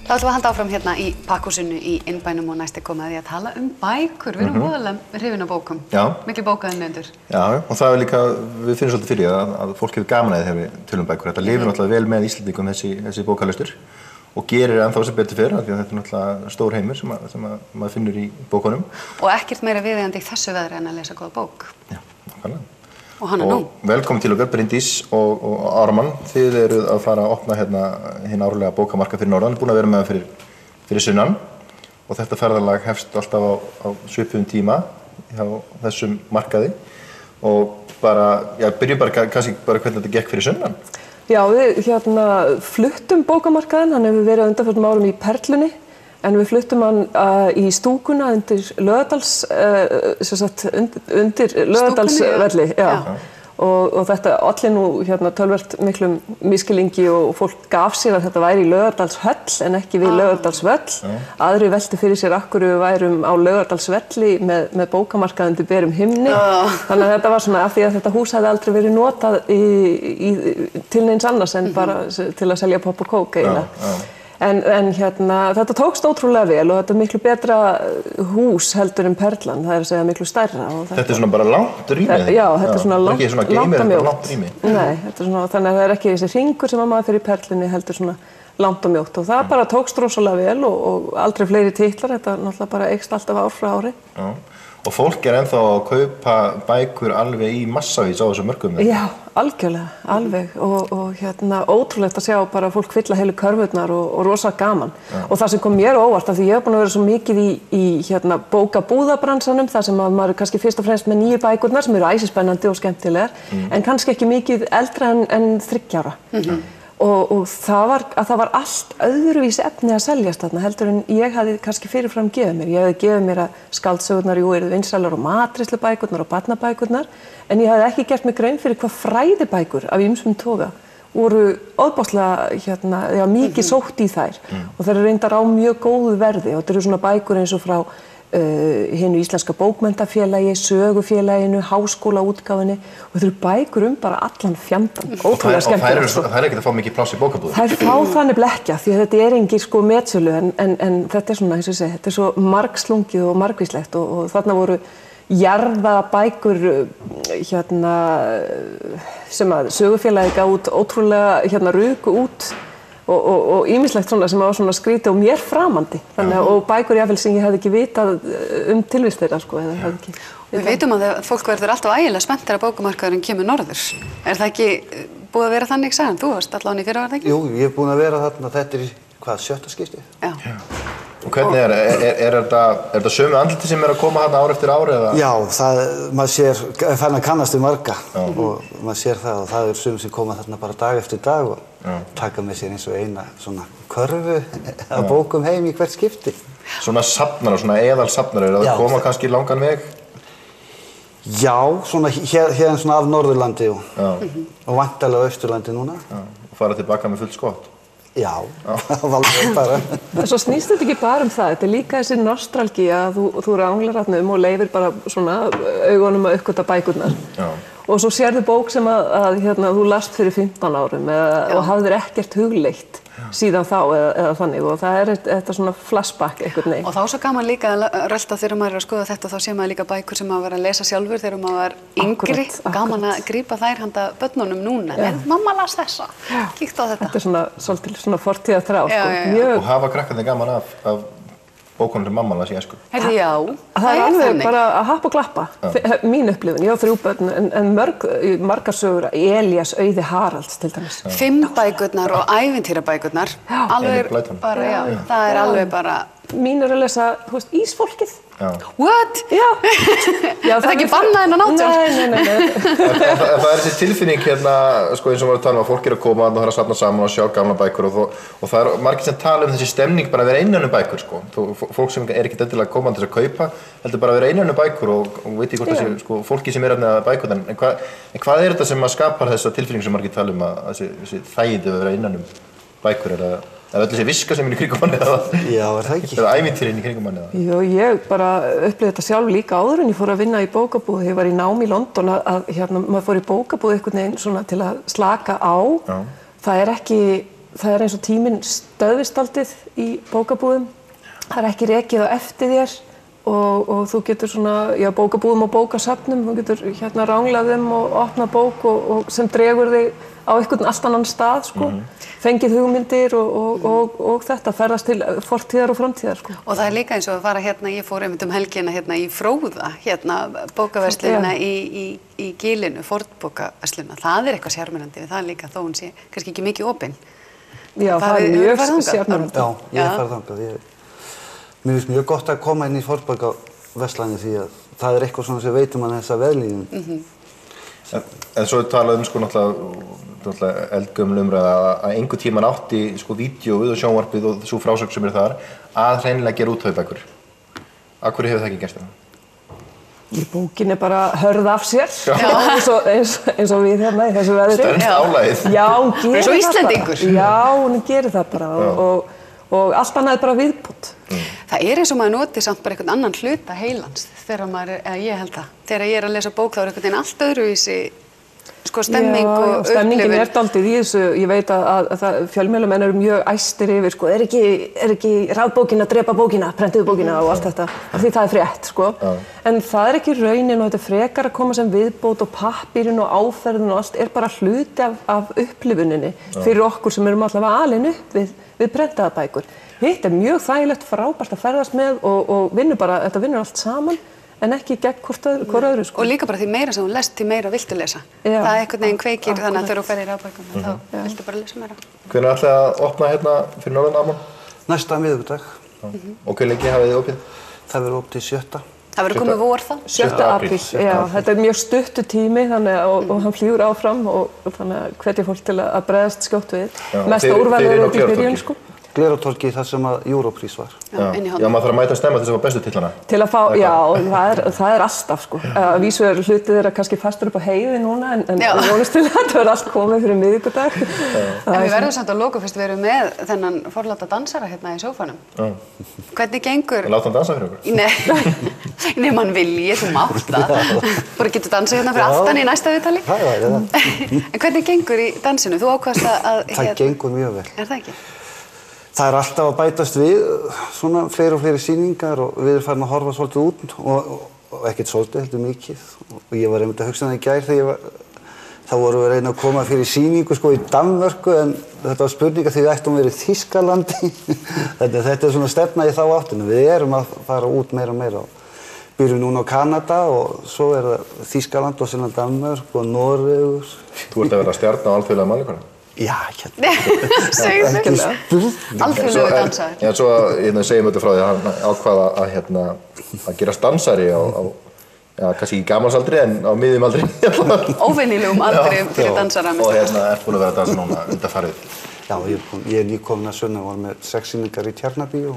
Þá ætlum við að halda áfram hérna í pakkhúsinu í innbænum og næst komið að því að tala bækur. Við erum voðalega hrifin af bókum. Já. Miklir bókaðinnendur. Já, og það líka, við finnum svolítið fyrir að fólk hefur gaman að þegar við tölum bækur. Þetta lifir náttúrulega vel með Íslendingum þessi bókalestur og gerir ennþá sem betur fyrir, því að þetta náttúrulega stór heimur sem maður finnur í bókunum. Og ekkert meira viðeigandi í þessu veðri en að lesa góða bók. Já, nákvæmlega. Og hann nú. Velkomin til okkar, Bryndís og Ármann. Þið eruð að fara að opna hérna hinn árlega bókamarkað fyrir norðan. Búin að vera með það fyrir sunnan. Og þetta ferðalag hefst alltaf á svipuðum tíma hjá þessum markaði. Og byrjum kannski hvernig þetta gekk fyrir sunnan. Já, við fluttum bókamarkaðinn. Hann hefur verið á undanförnum árum í Perlunni. En við fluttum hann í stúkuna undir Laugardalsvelli, já. Og þetta olli nú töluvert miklum misskilningi og fólk gaf sér að þetta væri í Laugardalshöll en ekki við Laugardalsvöll. Aðrir veltu fyrir sér af hverju við værum á Laugardalsvelli með bókamarkað undir berum himni. Þannig að þetta var svona af því að þetta hús hefði aldrei verið notað til neins annars en bara til að selja popp og kók eiginlega. En þetta tókst ótrúlega vel og þetta miklu betra hús heldur en Perlan, það að segja miklu stærra. Þetta svona bara langt rými? Já, þetta svona langt og mjótt. Langt rými? Nei, svona, þannig að það ekki þessi hringur sem maður fyrir í Perlunni heldur svona langt og mjótt. Og það bara tókst rosalega vel og aldrei fleiri titlar, þetta náttúrulega bara eykst alltaf ár frá ári. Já. Og fólk ennþá að kaupa bækur alveg í massavís á þessu mörkum? Já, algjörlega, alveg og ótrúlegt að sjá bara fólk fylla heilu körfurnar og rosa gaman. Og það sem kom mér óvart af því ég hef búin að vera svo mikið í bókabúðabransanum þar sem maður er kannski fyrst og fremst með nýju bækurnar sem eru æsispennandi og skemmtilegar en kannski ekki mikið eldra en 30 ára. Og það var allt öðruvísi efni að seljast þarna heldur en ég hafði kannski fyrirfram gefið mér. Ég hefði gefið mér að skáldsögurnar eru vinsælar og matreiðslubækurnar og barnabækurnar en ég hafði ekki gert mér grein fyrir hvað fræðibækur af ýmsum toga voru ofboðslega mikið sótt í þær og þær eru reyndar á mjög góðu verði og þetta eru svona bækur eins og frá hinu íslenska bókmenntafélagi, sögufélaginu, háskólaútgáfunni og þetta eru bækur bara allan fjandann, ótrúlega skemmtilegt. Og þær ekkert að fá mikið pláss í bókabúðum? Þær fá þannig blekkja því að þetta engin metsölu en þetta svona, eins og ég segi, þetta svo margslungið og margvíslegt og þarna voru jarðabækur sem að sögufélagi gaf út ótrúlega ruku út og ýmislegt svona sem var svona skrítið og mér framandi. Og bækur jafnvel sem ég hefði ekki vitað tilvist þeirra, eða hefði ekki. Við vitum að fólk verður alltaf ægilega spennt þegar bókamarkaðurinn kemur norður. Er það ekki búið að vera þannig, sagðan? Þú varst allavega í fyrra, var það ekki? Jú, ég hef búin að vera þarna, þetta hvað, 7. skiptið? Já. Og hvernig er þetta sömu andliti sem að koma þarna ár eftir ár eða? Já, maður sér, fann að kannast við marga og maður sér það og það sömu sem koma þarna bara dag eftir dag og taka með sér eins og eina svona körfu af bókum heim í hvert skipti. Svona safnar og svona eðalsafnar, það koma kannski langan veg? Já, svona hérna svona af Norðurlandi og væntanlega á Austurlandi núna. Og fara tilbaka með fullt skott? Já, valveg bara. Svo snýst þetta ekki bara það, þetta er líka þessi nostalgía að þú ranglar þarna og leifir bara svona augunum að uppgöta bækurnar. Og svo sérðu bók sem að þú last fyrir 15 árum og hafðir ekkert hugleitt síðan þá eða þannig og það er þetta svona flashback einhvern veginn. Og þá svo gaman líka að rölta þegar maður er að skoða þetta og þá sé maður líka bækur sem maður var að lesa sjálfur þegar maður var yngri. Gaman að grípa þær handa börnunum núna. Nei, mamma las þessa. Kíktu á þetta. Þetta er svona svolítið svona fortíðarþrá. Og hafa krakkarnir gaman af bókunum sem mamma las í æsku? Heyrðu, já. Það er alveg bara að happa og klappa. Mín upplifun, ég á 3 börn en margar sögur, Elías, Auði Haralds til dæmis. 5 bækurnar og ævintýrabækurnar. Alveg bara, já. Það er alveg bara... Mín er að lesa, Ísfólkið. What? Já. Það er ekki bannað en að nátjálf. Nei. Það er þessi tilfinning eins og við varum að tala að fólk að koma og það er að safna saman og sjá gamla bækur og það er margir sem tala þessi stemning bara að vera innan bækur, Fólk sem er ekkert endilega komandi til að kaupa, heldur bara að vera innan bækur og veit ekki hvort þessi fólki sem er að bækur. En hvað er þetta sem skapar þessa tilfinning sem margir tala að þessi þægindi að vera innan bækur Er öll þessi viska sem í kringum manni eða? Já, það ekki. Eða ævintýrin í kringum manni eða? Jú, ég bara upplifði þetta sjálf líka áður en ég fór að vinna í bókabúð. Ég var í námi í London að maður fór í bókabúð einhvern veginn svona til að slaka á. Það er ekki það eins og tíminn stöðvist dálítið í bókabúðum. Það ekki rekið á eftir þér og þú getur svona, bókabúðum og bókasafnum, þú getur ranglað og opnað bók og sem dregur þig á einhvern allt annan stað, sko. Fengið hugmyndir og þetta ferðast til fortíðar og framtíðar, sko. Og það líka eins og að fara ég fór einmitt helgina í Fróða, bókaverslunina í Gilinu, fornbókaverslunina. Það eitthvað sjarmerandi við það líka, þó hún sé kannski ekki mikið opin. Já, það mjög sjarmerandi. Já, ég farið þangað. Mér finnst mjög gott að koma inn í fornbókaverslanir því að það eitthvað svona sem veitum mann þessa veðlíðun. En svo talað náttúrulega eldgömul umræða að einhvern tímann átti vídeóið og sjónvarpið og svo frásögn sem þar að hreinlega gera útgáfubækur. Af hverju hefur það ekki gerst það? Bókin bara hörð af sér, eins og við í þessu veðri. Stenst álagið. Já, hún gerir það bara. Eins og Íslendingur. Já, hún gerir það bara og allt annað bara viðbútt. Það eins og maður noti samt bara einhvern annan hluta heilans þegar maður, ég held það, þegar ég að lesa bók þá einhvern veginn allt öðruvísi stemming og upplifun. Stemmingin dálítið í þessu, ég veit að fjölmiðlamenn eru mjög æstir yfir, er ekki rafbókin að drepa bókina, prentuðu bókina og allt þetta, af því það frétt, En það ekki raunin og þetta frekar að koma sem viðbót og pappírinn og áferðin og allt bara hluti af upplifuninni fyrir okkur sem erum allavega alin upp við prentaða bækur. Hitt mjög þægilegt, frábært að ferðast með og þetta vinnur allt saman. En ekki gegn hvort öðru, Og líka bara því meira sem þú lest, því meira viltu lesa. Það einhvern veginn kveikir þannig að þegar þú ferð í rafbækum, þá viltu bara lesa meira. Hvenær ætlið að opna fyrir norðan Amman? Næsta miðvikudag. Og hve lengi hafið þið opið? Það verður opið til 7. Það verður komið vor þá? 7. apríl, já. Þetta mjög stuttur tími og hann flýgur áfram og þannig að hvetja fólk til að bregðast skjótt við. Mesta úrvalið í byrjun, Glerártorgi þar sem að Europrís var. Já, maður þarf að mæta að stemma þess að fá bestu titlana. Til að fá, það alltaf, Að vísu hluti þeirra kannski fastur upp á heiði núna, en vonast til að þetta verður allt komið fyrir miðvikudag. En við verðum samt að loka fyrst við erum með þennan forláta dansara í sófanum. Hvernig gengur... Láta hann dansa fyrir okkur? Nei, mann vilji, þú mátt það. Bara getur dansað fyrir aftan í næsta viðtali. En hvernig gengur í dansinu? Þú ákvaðst að... Það gengur mjög vel. Er það ekki? Það alltaf að bætast við svona fleiri og fleiri sýningar og við erum farin að horfa svolítið út og ekkert svolítið, heldur mikið. Og ég var einmitt að hugsa það í gær þegar þá vorum við að reyna að koma fyrir sýningu í Danmörku en þetta var spurninga því við ættum verið í Þýskalandi. Þetta svona stefna í þá áttinu. Við erum að fara út meira og meira. Byrjum núna á Kanada og svo það Þýskaland og síðan Danmörk og Noregur. Þú ert að vera stjarna á alþjóðlega mælikvarða? Já, Segðu alþjóðlegu dansaður. Já, svo segjum við frá því að hann ákvaða að gerast dansari á kannski ekki gamalsaldri en á miðjum aldri. Óvenjulegum aldri fyrir dansara. Og er búin að vera að dansa núna undanfarið. Já, ég nýkomin að sunna og var með 6 sýningar í Tjarnarbíó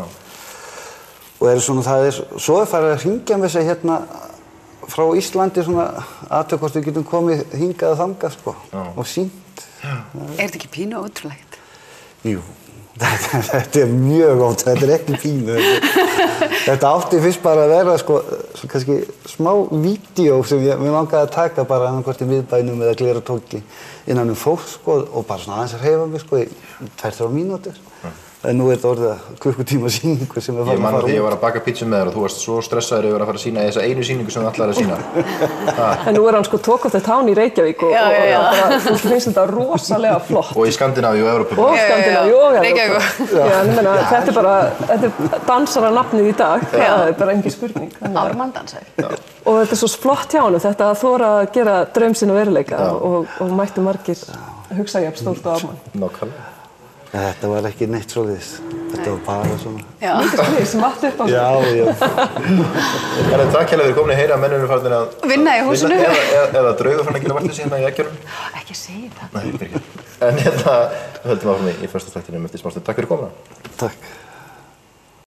og svo farið að hringja með sig frá Íslandi aðtöku hvort við getum komið hingað og þangað og sýnt. Er þetta ekki pínu ótrúlegt? Jú, þetta mjög ótrúlegt, þetta ekki pínu. Þetta átti fyrst bara að vera kannski smá vídeó sem mér langaði að taka bara annað hvort í miðbænum eða Glerártorgi innan fólk og bara aðeins að hreyfa mig í 2-3 mínútur. En nú þetta orðið klukkutíma sýningu sem við farum að fara út. Ég man að ég var að baka pítsu með þér og þú varst svo stressaður yfir að fara að sýna þessa einu sýningu sem þú ætlaðir að sýna. En nú hann talk of the town í Reykjavík og þú finnst þetta rosalega flott. Og í Skandinavíu og Evrópu. Og Skandinavíu og Reykjavík. Þetta er dansararnafnið í dag, það er bara engin spurning. Ármann dansari. Og þetta svo flott hjá honum, þetta að þora að gera draum sinn að veruleika og mættu margir hugsa jafn stórt á Ármann. Nákvæmlega. Þetta var ekki neitt svoleiðis. Þetta var bara svona... Mikið svoleiðis, matt upp á sig. Já. En takk hérlega fyrir komin að heyra að mennum eru farin að... Vinna í húsinu. Eða draugur fann að gera vartleysi í Eggjörnum. Ekki segja það. Nei, fyrir ekki. En höldum áfram í fyrsta þættinum eftir smástund. Takk fyrir komuna. Takk.